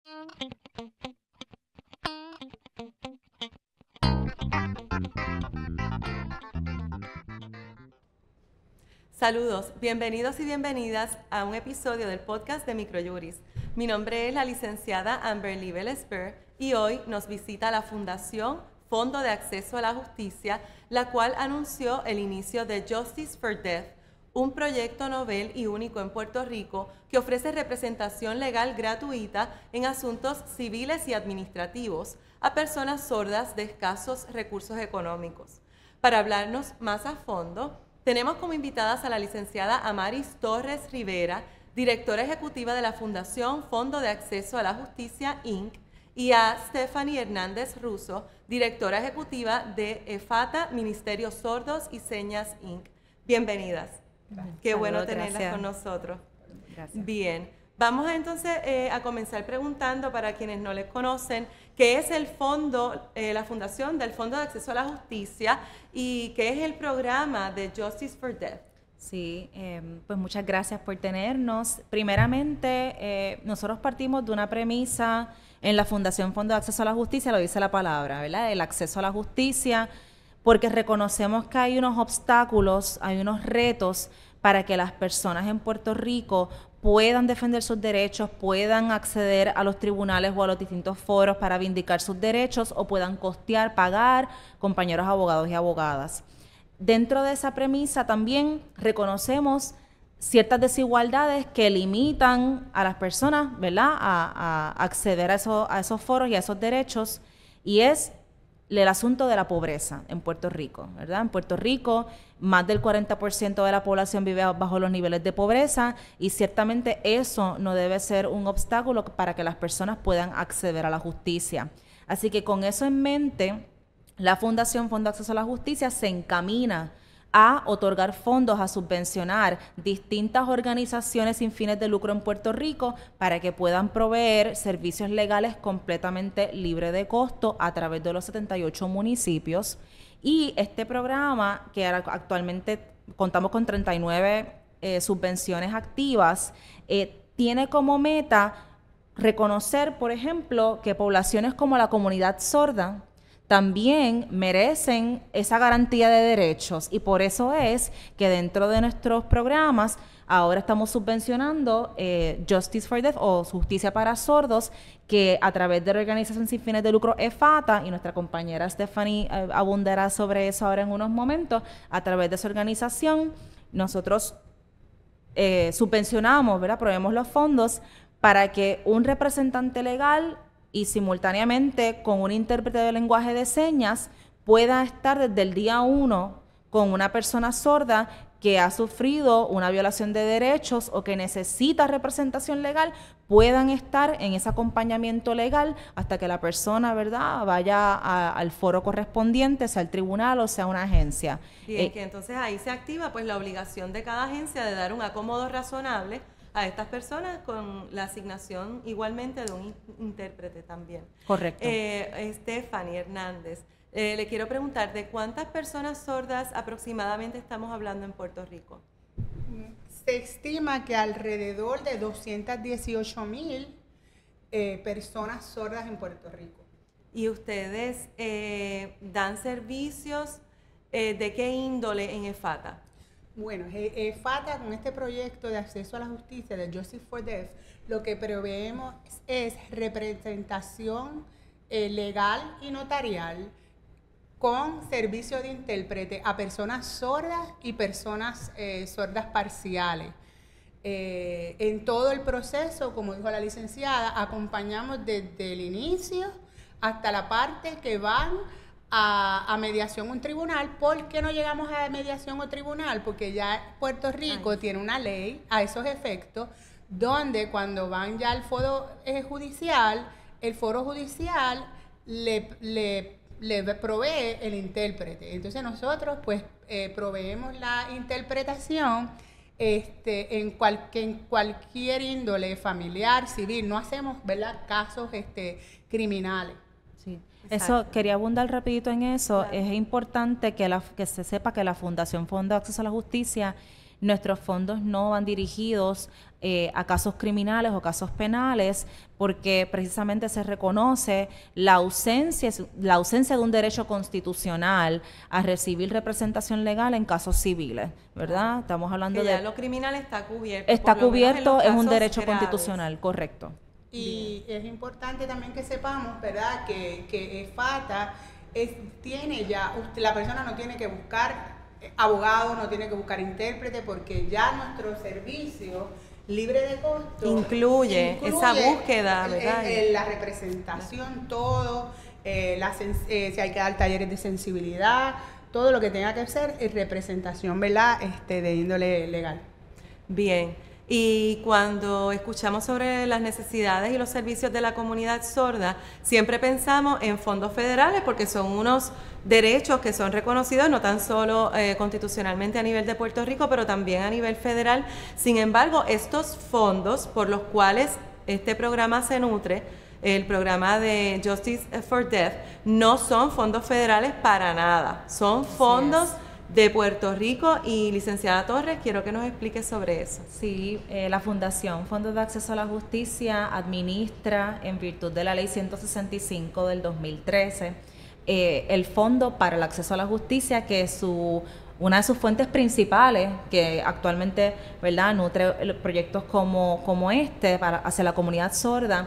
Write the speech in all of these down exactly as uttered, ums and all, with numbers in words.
Saludos, bienvenidos y bienvenidas a un episodio del podcast de Microjuris. Mi nombre es la licenciada Amberly Vélez y hoy nos visita la Fundación Fondo de Acceso a la Justicia, la cual anunció el inicio de Justice for Deaf, un proyecto novel y único en Puerto Rico que ofrece representación legal gratuita en asuntos civiles y administrativos a personas sordas de escasos recursos económicos. Para hablarnos más a fondo, tenemos como invitadas a la licenciada Amaris Torres Rivera, directora ejecutiva de la Fundación Fondo de Acceso a la Justicia, incorporated, y a Stephanie Hernández Russo, directora ejecutiva de EFATA, Ministerios Sordos y Señas, incorporated. Bienvenidas. Gracias. Qué Saludos, bueno tenerlas gracias. con nosotros. Gracias. Bien, vamos entonces eh, a comenzar preguntando para quienes no les conocen, ¿qué es el fondo, eh, la fundación del Fondo de Acceso a la Justicia y qué es el programa de Justice for Deaf? Sí, eh, pues muchas gracias por tenernos. Primeramente, eh, nosotros partimos de una premisa en la Fundación Fondo de Acceso a la Justicia, lo dice la palabra, ¿verdad? El acceso a la justicia, porque reconocemos que hay unos obstáculos, hay unos retos para que las personas en Puerto Rico puedan defender sus derechos, puedan acceder a los tribunales o a los distintos foros para vindicar sus derechos o puedan costear, pagar compañeros abogados y abogadas. Dentro de esa premisa también reconocemos ciertas desigualdades que limitan a las personas, ¿verdad?, a, a acceder a, eso, a esos foros y a esos derechos, y es el asunto de la pobreza en Puerto Rico, ¿verdad? En Puerto Rico, más del cuarenta por ciento de la población vive bajo los niveles de pobreza y ciertamente eso no debe ser un obstáculo para que las personas puedan acceder a la justicia. Así que con eso en mente, la Fundación Fondo de Acceso a la Justicia se encamina a otorgar fondos, a subvencionar distintas organizaciones sin fines de lucro en Puerto Rico para que puedan proveer servicios legales completamente libres de costo a través de los setenta y ocho municipios. Y este programa, que actualmente contamos con treinta y nueve eh, subvenciones activas, eh, tiene como meta reconocer, por ejemplo, que poblaciones como la comunidad sorda también merecen esa garantía de derechos y por eso es que dentro de nuestros programas ahora estamos subvencionando eh, Justice for Deaf o Justicia para Sordos, que a través de la organización sin fines de lucro EFATA, y nuestra compañera Stephanie eh, abundará sobre eso ahora en unos momentos, a través de esa organización nosotros eh, subvencionamos, ¿verdad?, proveemos los fondos para que un representante legal y simultáneamente con un intérprete de lenguaje de señas pueda estar desde el día uno con una persona sorda que ha sufrido una violación de derechos o que necesita representación legal, puedan estar en ese acompañamiento legal hasta que la persona, ¿verdad?, vaya a, al foro correspondiente, sea el tribunal o sea una agencia. Bien, Eh, que entonces ahí se activa pues la obligación de cada agencia de dar un acomodo razonable a estas personas con la asignación igualmente de un in intérprete también. Correcto. Eh, Stephanie Hernández, eh, le quiero preguntar, ¿de cuántas personas sordas aproximadamente estamos hablando en Puerto Rico? Se estima que alrededor de doscientos dieciocho mil eh, personas sordas en Puerto Rico. ¿Y ustedes eh, dan servicios eh, de qué índole en EFATA? Bueno, EFATA con este proyecto de acceso a la justicia de Justice for Deaf, lo que proveemos es representación eh, legal y notarial con servicio de intérprete a personas sordas y personas eh, sordas parciales. Eh, en todo el proceso, como dijo la licenciada, acompañamos desde el inicio hasta la parte que van A, a mediación o un tribunal. ¿Por qué no llegamos a mediación o tribunal? Porque ya Puerto Rico Ay. tiene una ley a esos efectos, donde cuando van ya al foro eh, judicial, el foro judicial le, le, le provee el intérprete. Entonces nosotros pues eh, proveemos la interpretación este, en, cual, en cualquier índole familiar, civil. No hacemos, ¿verdad?, casos este, criminales. Sí. Eso, quería abundar rapidito en eso. Claro. Es importante que, la, que se sepa que la Fundación Fondo de Acceso a la Justicia nuestros fondos no van dirigidos eh, a casos criminales o casos penales, porque precisamente se reconoce la ausencia, la ausencia de un derecho constitucional a recibir representación legal en casos civiles, ¿verdad? Estamos hablando que de... ya lo criminal está cubierto. Está por lo menos en cubierto, los es un casos derecho graves. constitucional, correcto. Y es importante también que sepamos, ¿verdad?, que, que FATA es, tiene ya, usted, la persona no tiene que buscar abogado, no tiene que buscar intérprete, porque ya nuestro servicio libre de costo incluye, incluye esa búsqueda, ¿verdad? El, el, la representación, todo, eh, la, eh, si hay que dar talleres de sensibilidad, todo lo que tenga que ser es representación, ¿verdad?, este, de índole legal. Bien. Y cuando escuchamos sobre las necesidades y los servicios de la comunidad sorda, siempre pensamos en fondos federales porque son unos derechos que son reconocidos no tan solo eh, constitucionalmente a nivel de Puerto Rico, pero también a nivel federal. Sin embargo, estos fondos por los cuales este programa se nutre, el programa de Justice for Deaf, no son fondos federales para nada, son fondos de Puerto Rico. Y licenciada Torres, quiero que nos explique sobre eso. Sí, eh, la Fundación Fondos de Acceso a la Justicia administra, en virtud de la Ley ciento sesenta y cinco del dos mil trece, eh, el Fondo para el Acceso a la Justicia, que es su, una de sus fuentes principales, que actualmente, ¿verdad?, nutre proyectos como, como este para, hacia la comunidad sorda,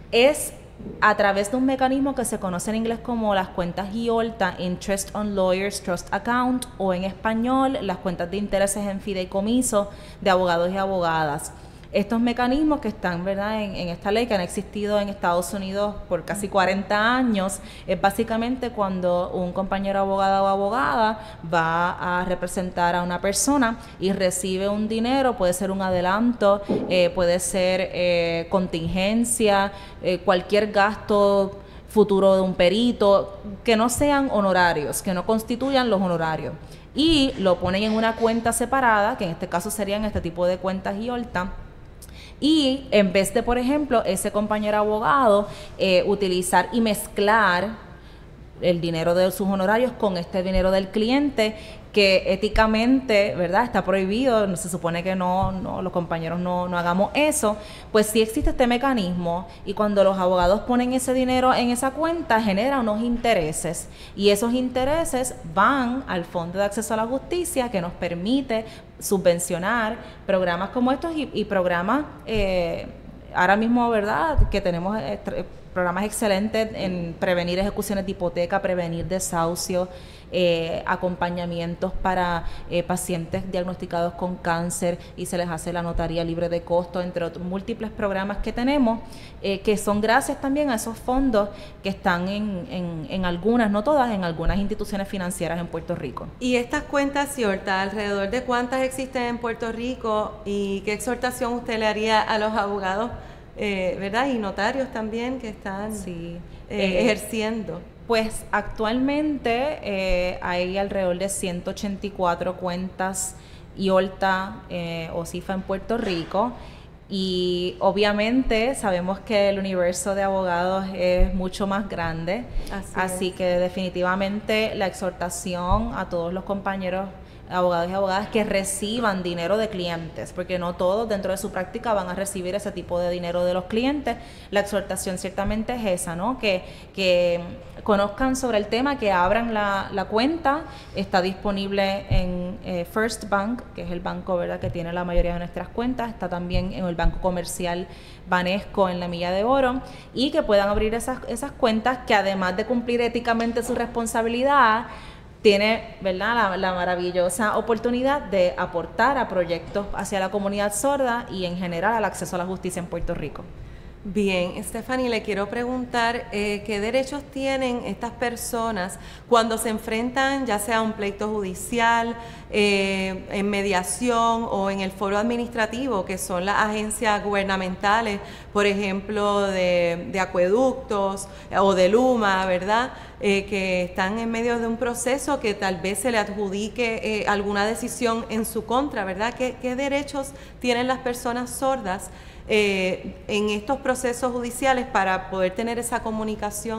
es a través de un mecanismo que se conoce en inglés como las cuentas I O L T A, Interest on Lawyers Trust Account, o en español, las cuentas de intereses en fideicomiso de abogados y abogadas. Estos mecanismos que están, ¿verdad?, en, en esta ley, que han existido en Estados Unidos por casi cuarenta años, es básicamente cuando un compañero abogado o abogada va a representar a una persona y recibe un dinero, puede ser un adelanto, eh, puede ser eh, contingencia, eh, cualquier gasto futuro de un perito, que no sean honorarios, que no constituyan los honorarios. Y lo ponen en una cuenta separada, que en este caso serían este tipo de cuentas I O L T A. Y en vez de, por ejemplo, ese compañero abogado eh, utilizar y mezclar el dinero de sus honorarios con este dinero del cliente, que éticamente, ¿verdad?, está prohibido, no se supone que no, no los compañeros no, no hagamos eso, pues sí existe este mecanismo, y cuando los abogados ponen ese dinero en esa cuenta, genera unos intereses, y esos intereses van al Fondo de Acceso a la Justicia, que nos permite subvencionar programas como estos y, y programas, eh, ahora mismo, ¿verdad?, que tenemos eh, programas excelentes en prevenir ejecuciones de hipoteca, prevenir desahucios, eh, acompañamientos para eh, pacientes diagnosticados con cáncer, y se les hace la notaría libre de costo, entre otros múltiples programas que tenemos, eh, que son gracias también a esos fondos que están en, en, en algunas, no todas, en algunas instituciones financieras en Puerto Rico. Y estas cuentas I O L T A, ¿alrededor de cuántas existen en Puerto Rico? ¿Y qué exhortación usted le haría a los abogados, eh, ¿verdad?, y notarios también que están sí. eh, eh, ejerciendo? Pues actualmente eh, hay alrededor de ciento ochenta y cuatro cuentas I O L T A eh, o C I F A en Puerto Rico, y obviamente sabemos que el universo de abogados es mucho más grande, así, así que definitivamente la exhortación a todos los compañeros abogados y abogadas que reciban dinero de clientes, porque no todos dentro de su práctica van a recibir ese tipo de dinero de los clientes. La exhortación ciertamente es esa, ¿no? Que, que conozcan sobre el tema, que abran la, la cuenta. Está disponible en eh, First Bank, que es el banco, ¿verdad?, que tiene la mayoría de nuestras cuentas. Está también en el Banco Comercial Banesco en la Milla de Oro, y que puedan abrir esas, esas cuentas, que además de cumplir éticamente su responsabilidad, tiene, ¿verdad?, la, la maravillosa oportunidad de aportar a proyectos hacia la comunidad sorda y en general al acceso a la justicia en Puerto Rico. Bien, Stephanie, le quiero preguntar eh, qué derechos tienen estas personas cuando se enfrentan ya sea a un pleito judicial, eh, en mediación o en el foro administrativo, que son las agencias gubernamentales, por ejemplo, de, de acueductos o de Luma, ¿verdad?, eh, que están en medio de un proceso que tal vez se le adjudique eh, alguna decisión en su contra, ¿verdad? ¿Qué, qué derechos tienen las personas sordas Eh, en estos procesos judiciales para poder tener esa comunicación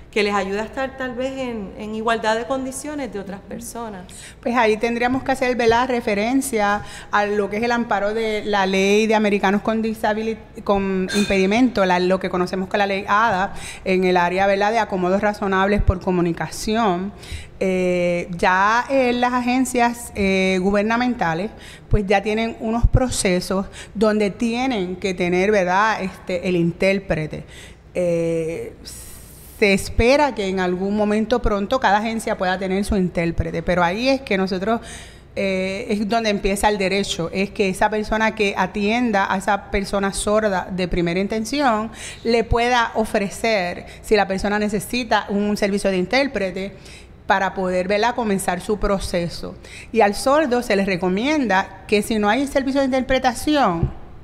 que les ayude a estar tal vez en, en igualdad de condiciones de otras personas. Pues ahí tendríamos que hacer, ¿verdad?, referencia a lo que es el amparo de la ley de americanos con disability, con impedimento, la, lo que conocemos como la ley A D A, en el área, ¿verdad?, de acomodos razonables por comunicación. Eh, ya eh, las agencias eh, gubernamentales pues ya tienen unos procesos donde tienen que tener, ¿verdad?, este, el intérprete. Eh, se espera que en algún momento pronto cada agencia pueda tener su intérprete, pero ahí es que nosotros eh, es donde empieza el derecho, es que esa persona que atienda a esa persona sorda de primera intención le pueda ofrecer, si la persona necesita un servicio de intérprete, para poder, ¿verdad?, comenzar su proceso. Y al sordo se les recomienda que si no hay servicio de interpretación,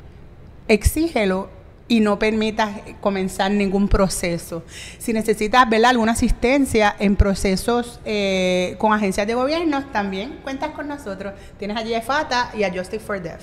exígelo y no permitas comenzar ningún proceso. Si necesitas, ¿verdad?, alguna asistencia en procesos eh, con agencias de gobierno, también cuentas con nosotros. Tienes allí a FATA y a Justice for Deaf.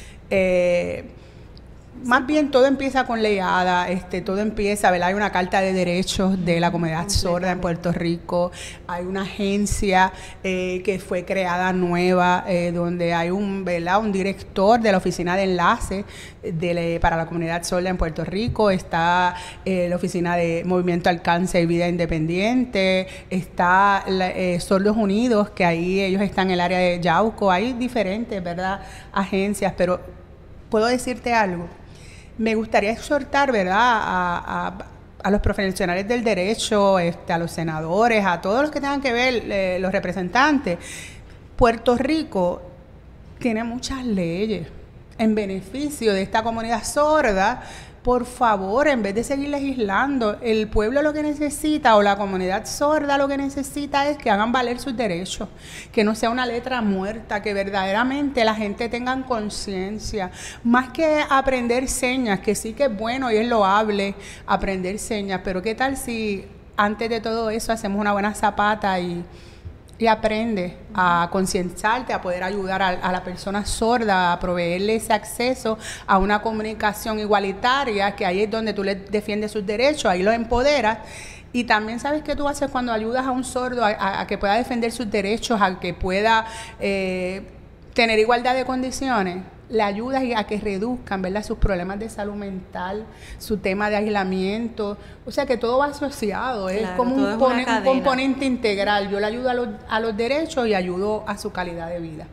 Eh, Más bien todo empieza con ley A D A, este, todo empieza, ¿verdad? Hay una carta de derechos de la comunidad sorda en Puerto Rico, hay una agencia eh, que fue creada nueva, eh, donde hay un, ¿verdad?, un director de la oficina de enlace de le, para la comunidad sorda en Puerto Rico, está eh, la oficina de Movimiento Alcance y Vida Independiente, está la, eh, Sordos Unidos, que ahí ellos están en el área de Yauco, hay diferentes, ¿verdad?, agencias, pero puedo decirte algo. Me gustaría exhortar, ¿verdad?, a, a, a los profesionales del derecho, este, a los senadores, a todos los que tengan que ver, eh, los representantes. Puerto Rico tiene muchas leyes en beneficio de esta comunidad sorda. Por favor, en vez de seguir legislando, el pueblo lo que necesita, o la comunidad sorda lo que necesita, es que hagan valer sus derechos, que no sea una letra muerta, que verdaderamente la gente tenga conciencia, más que aprender señas, que sí que es bueno y es loable aprender señas, pero qué tal si antes de todo eso hacemos una buena zapata y y aprende a concienciarte, a poder ayudar a, a la persona sorda, a proveerle ese acceso a una comunicación igualitaria, que ahí es donde tú le defiendes sus derechos, ahí los empoderas. Y también sabes qué tú haces cuando ayudas a un sordo a, a, a que pueda defender sus derechos, a que pueda eh, tener igualdad de condiciones. Le ayudas a que reduzcan, ¿verdad?, sus problemas de salud mental, su tema de aislamiento. O sea que todo va asociado, es claro, como un, es pone, un componente integral. Yo le ayudo a los, a los derechos y ayudo a su calidad de vida.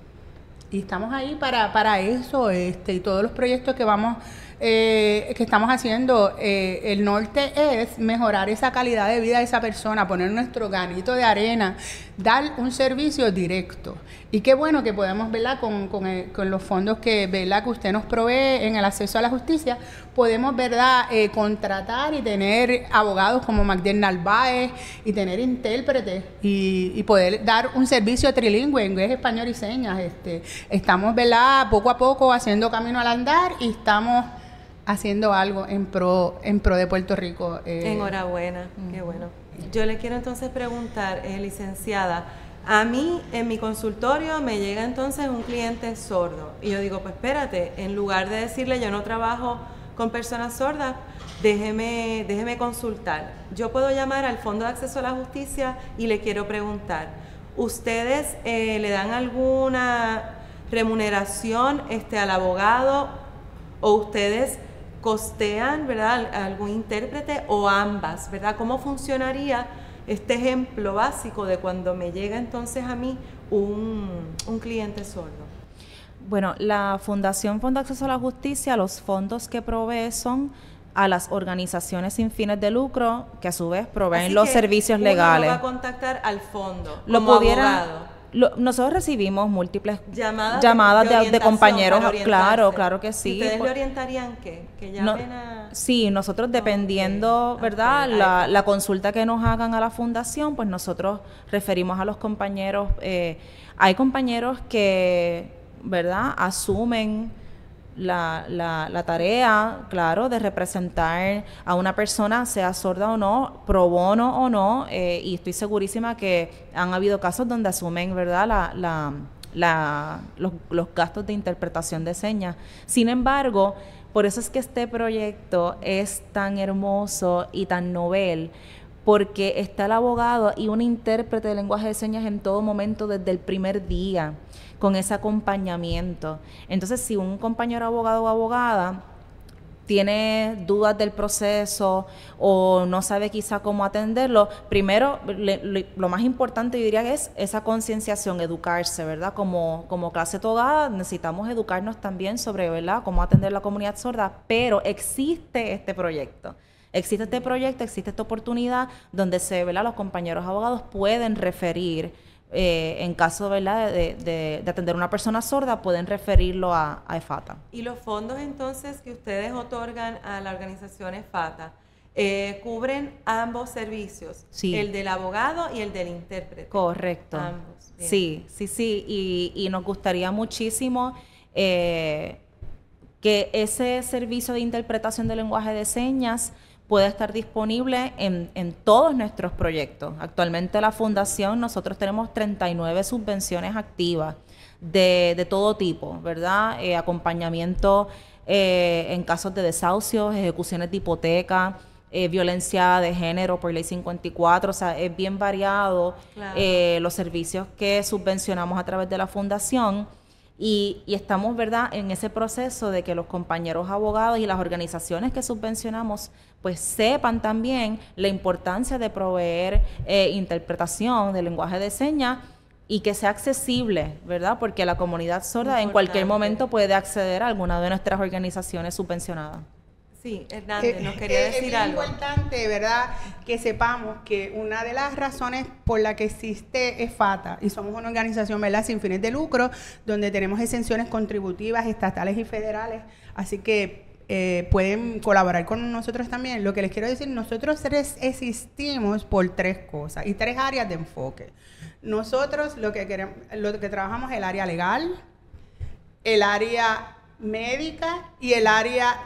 Y estamos ahí para, para eso, este, y todos los proyectos que vamos eh, que estamos haciendo, eh, el norte es mejorar esa calidad de vida de esa persona, poner nuestro granito de arena, dar un servicio directo. Y qué bueno que podemos, ¿verdad?, con, con, el, con los fondos que, ¿verdad?, que usted nos provee en el acceso a la justicia, podemos, ¿verdad?, eh, contratar y tener abogados como Magdiel Narváez y tener intérpretes y, y poder dar un servicio trilingüe, inglés, español y señas. Este, estamos, ¿verdad?, poco a poco haciendo camino al andar y estamos haciendo algo en pro en pro de Puerto Rico. Eh. Enhorabuena, mm. Qué bueno. Yo le quiero entonces preguntar, eh, licenciada, a mí en mi consultorio me llega entonces un cliente sordo y yo digo, pues espérate, en lugar de decirle yo no trabajo con personas sordas, déjeme, déjeme consultar. Yo puedo llamar al Fondo de Acceso a la Justicia y le quiero preguntar, ¿ustedes eh, le dan alguna remuneración este, al abogado o ustedes costean, ¿verdad?, algún intérprete o ambas, ¿verdad? ¿Cómo funcionaría este ejemplo básico de cuando me llega entonces a mí un, un cliente sordo? Bueno, la Fundación Fondo de Acceso a la Justicia, los fondos que provee son a las organizaciones sin fines de lucro, que a su vez proveen Así los servicios uno legales. No va a contactar al fondo Lo como pudiera, abogado. Lo, nosotros recibimos múltiples llamadas, llamadas de, de, de compañeros, claro, orientarse. claro que sí. ¿Ustedes por, le orientarían qué? Que llamen no, a... Sí, nosotros dependiendo, okay, ¿verdad? Okay, la, la consulta que nos hagan a la fundación, pues nosotros referimos a los compañeros. Eh, hay compañeros que, ¿verdad?, asumen La, la, la tarea, claro, de representar a una persona, sea sorda o no, pro bono o no, eh, y estoy segurísima que han habido casos donde asumen, ¿verdad?, la, la, la, los, los gastos de interpretación de señas. Sin embargo, por eso es que este proyecto es tan hermoso y tan novel, porque está el abogado y un intérprete de lenguaje de señas en todo momento desde el primer día, con ese acompañamiento. Entonces, si un compañero abogado o abogada tiene dudas del proceso o no sabe quizá cómo atenderlo, primero, le, le, lo más importante yo diría que es esa concienciación, educarse, ¿verdad? Como, como clase toda necesitamos educarnos también sobre, ¿verdad?, cómo atender la comunidad sorda, pero existe este proyecto. Existe este proyecto, existe esta oportunidad donde se, ¿verdad?, los compañeros abogados pueden referir, eh, en caso, ¿verdad?, de, de, de atender a una persona sorda, pueden referirlo a, a EFATA. Y los fondos entonces que ustedes otorgan a la organización EFATA, eh, cubren ambos servicios, Sí. el del abogado y el del intérprete. Correcto. Ambos. Bien. Sí, sí, sí. Y, y nos gustaría muchísimo eh, que ese servicio de interpretación de lenguaje de señas puede estar disponible en, en todos nuestros proyectos. Actualmente la Fundación, nosotros tenemos treinta y nueve subvenciones activas de, de todo tipo, ¿verdad? Eh, acompañamiento eh, en casos de desahucios, ejecuciones de hipoteca, eh, violencia de género por ley cincuenta y cuatro, o sea, es bien variado. Claro. eh, los servicios que subvencionamos a través de la Fundación. Y, y estamos, ¿verdad?, en ese proceso de que los compañeros abogados y las organizaciones que subvencionamos pues sepan también la importancia de proveer eh, interpretación del lenguaje de señas y que sea accesible, ¿verdad? Porque la comunidad sorda Importante. En cualquier momento puede acceder a alguna de nuestras organizaciones subvencionadas. Sí, Hernández, nos Eh, quería eh, decir es algo. Es importante, ¿verdad?, que sepamos que una de las razones por la que existe EFATA, y somos una organización, ¿verdad?, sin fines de lucro, donde tenemos exenciones contributivas estatales y federales, así que eh, pueden colaborar con nosotros también. Lo que les quiero decir, nosotros existimos por tres cosas y tres áreas de enfoque. Nosotros lo que queremos, lo que trabajamos es el área legal, el área médica y el área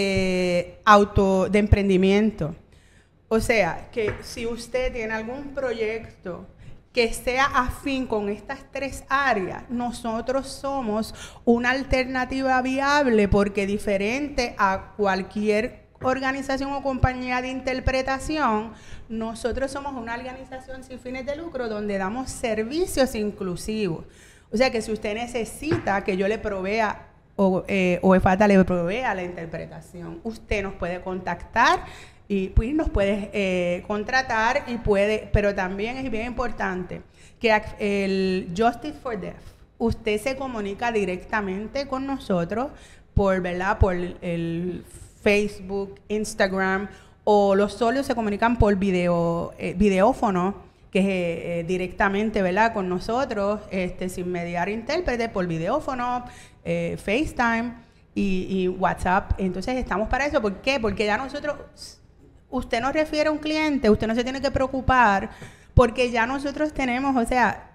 de auto de emprendimiento. O sea, que si usted tiene algún proyecto que sea afín con estas tres áreas, nosotros somos una alternativa viable, porque diferente a cualquier organización o compañía de interpretación, nosotros somos una organización sin fines de lucro donde damos servicios inclusivos. O sea que si usted necesita que yo le provea o, eh, o EFATA le provea la interpretación, usted nos puede contactar y pues nos puede eh, contratar y puede, pero también es bien importante que el Justice for Deaf, usted se comunica directamente con nosotros por, ¿verdad?, por el Facebook, Instagram, o los sordos se comunican por video, eh, videófono, que es eh, directamente, ¿verdad?, con nosotros, este, sin mediar intérprete, por videófono, eh, FaceTime y, y WhatsApp. Entonces estamos para eso. ¿Por qué? Porque ya nosotros, usted nos refiere a un cliente, usted no se tiene que preocupar, porque ya nosotros tenemos, o sea,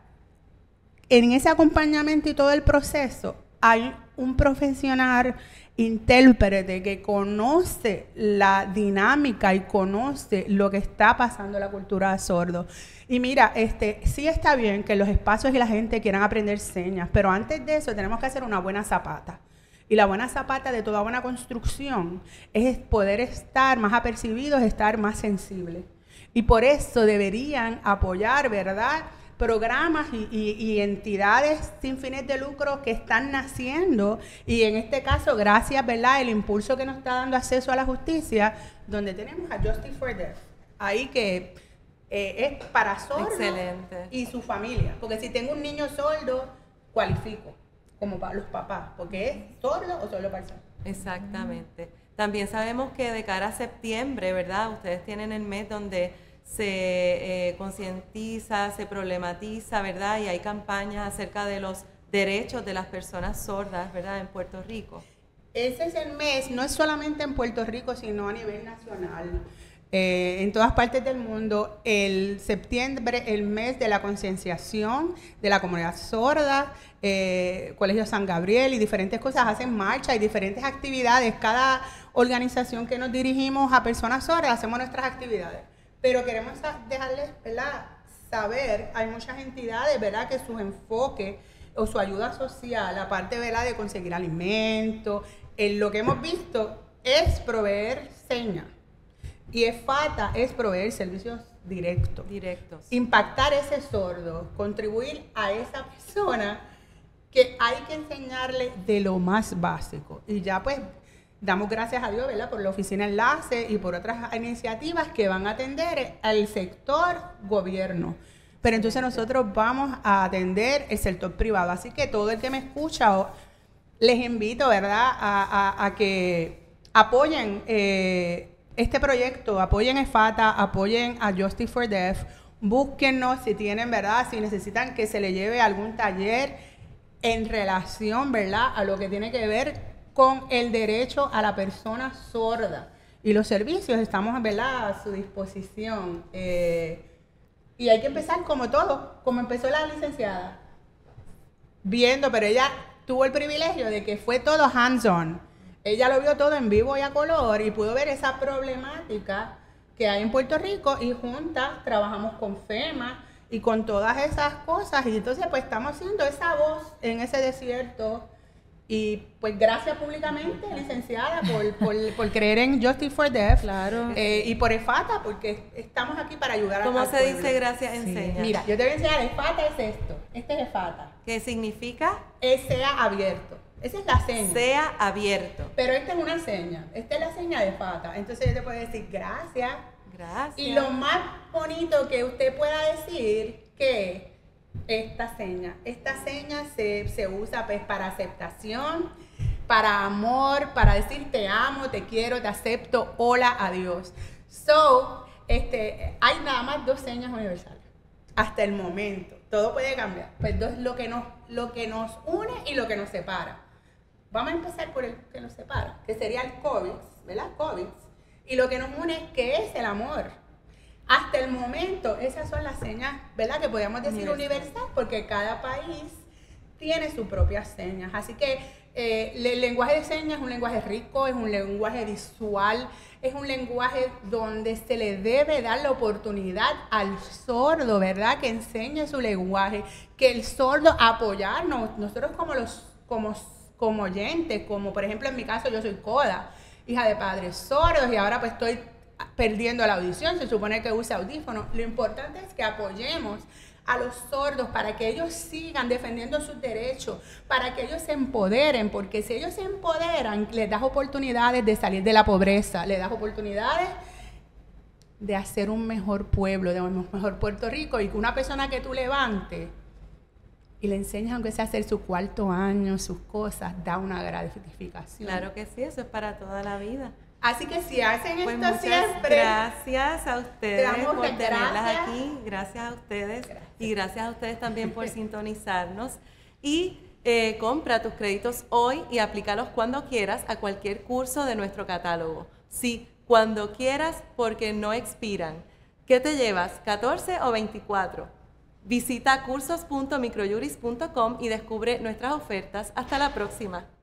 en ese acompañamiento y todo el proceso, hay un profesional intérprete que conoce la dinámica y conoce lo que está pasando en la cultura de sordos. Y mira, este, sí está bien que los espacios y la gente quieran aprender señas, pero antes de eso tenemos que hacer una buena zapata. Y la buena zapata de toda buena construcción es poder estar más apercibidos, estar más sensibles. Y por eso deberían apoyar, ¿verdad?, programas y, y, y entidades sin fines de lucro que están naciendo, y en este caso, gracias, ¿verdad?, el impulso que nos está dando Acceso a la Justicia, donde tenemos a Justice for Deaf, ahí que eh, es para sordos. Excelente. Y su familia, porque si tengo un niño sordo, cualifico como para los papás, porque es sordo o sordo parcial. Exactamente. También sabemos que de cara a septiembre, ¿verdad?, ustedes tienen el mes donde se eh, concientiza, se problematiza, ¿verdad?, y hay campañas acerca de los derechos de las personas sordas, ¿verdad?, en Puerto Rico. Ese es el mes, no es solamente en Puerto Rico, sino a nivel nacional. Eh, en todas partes del mundo, el septiembre, el mes de la concienciación de la comunidad sorda, eh, Colegio San Gabriel y diferentes cosas hacen marcha y diferentes actividades. Cada organización que nos dirigimos a personas sordas hacemos nuestras actividades. Pero queremos dejarles, ¿verdad?, saber, hay muchas entidades, ¿verdad?, que su enfoque o su ayuda social, aparte, ¿verdad?, de conseguir alimentos, en lo que hemos visto es proveer señas. Y EFATA es proveer servicios directos. Directos. Impactar ese sordo, contribuir a esa persona que hay que enseñarle de lo más básico. Y ya pues damos gracias a Dios, ¿verdad?, por la Oficina Enlace y por otras iniciativas que van a atender al sector gobierno. Pero entonces nosotros vamos a atender el sector privado. Así que todo el que me escucha, les invito, ¿verdad?, a, a, a que apoyen eh, este proyecto, apoyen a EFATA, apoyen a Justice for Deaf, búsquennos si tienen, ¿verdad?, si necesitan que se le lleve algún taller en relación, ¿verdad?, a lo que tiene que ver con el derecho a la persona sorda. Y los servicios estamos, ¿verdad?, a su disposición. Eh, y hay que empezar como todo, como empezó la licenciada, viendo, pero ella tuvo el privilegio de que fue todo hands-on. Ella lo vio todo en vivo y a color y pudo ver esa problemática que hay en Puerto Rico, y juntas trabajamos con FEMA y con todas esas cosas, y entonces pues estamos haciendo esa voz en ese desierto. Y pues gracias públicamente, licenciada, por, por, por creer en Justice for Deaf. Claro. Eh, y por EFATA, porque estamos aquí para ayudar a ¿Cómo al se pueblo. dice gracias Sí. enseña? Mira, yo te voy a enseñar, EFATA es esto. Este es EFATA. ¿Qué significa? Es sea abierto. Esa es la seña. Sea abierto. Pero esta es una seña. Esta es la seña de EFATA. Entonces yo te puedo decir gracias. Gracias. Y lo más bonito que usted pueda decir que esta seña, esta seña se, se usa pues para aceptación, para amor, para decir te amo, te quiero, te acepto, hola, adiós. So, este, hay nada más dos señas universales hasta el momento. Todo puede cambiar. Pues dos, lo que nos, lo que nos une y lo que nos separa. Vamos a empezar por el que nos separa, que sería el COVID, ¿verdad? COVID. Y lo que nos une es que es el amor. Hasta el momento, esas son las señas, ¿verdad?, que podríamos decir universal, universal, porque cada país tiene sus propias señas. Así que eh, el lenguaje de señas es un lenguaje rico, es un lenguaje visual, es un lenguaje donde se le debe dar la oportunidad al sordo, ¿verdad?, que enseñe su lenguaje, que el sordo apoyarnos, nosotros como los, como, como oyentes, como por ejemplo en mi caso yo soy coda, hija de padres sordos, y ahora pues estoy perdiendo la audición, se supone que use audífonos. Lo importante es que apoyemos a los sordos para que ellos sigan defendiendo sus derechos, para que ellos se empoderen, porque si ellos se empoderan, les das oportunidades de salir de la pobreza, les das oportunidades de hacer un mejor pueblo, de un mejor Puerto Rico, y que una persona que tú levantes y le enseñas aunque sea a hacer su cuarto año, sus cosas, da una gratificación. Claro que sí, eso es para toda la vida. Así que si hacen Pues esto muchas siempre, gracias a ustedes damos por las tenerlas gracias. aquí, gracias a ustedes Gracias. y gracias a ustedes también por sintonizarnos. Y eh, compra tus créditos hoy y aplícalos cuando quieras a cualquier curso de nuestro catálogo. Sí, cuando quieras, porque no expiran. ¿Qué te llevas? ¿catorce o veinticuatro? Visita cursos punto microjuris punto com y descubre nuestras ofertas. Hasta la próxima.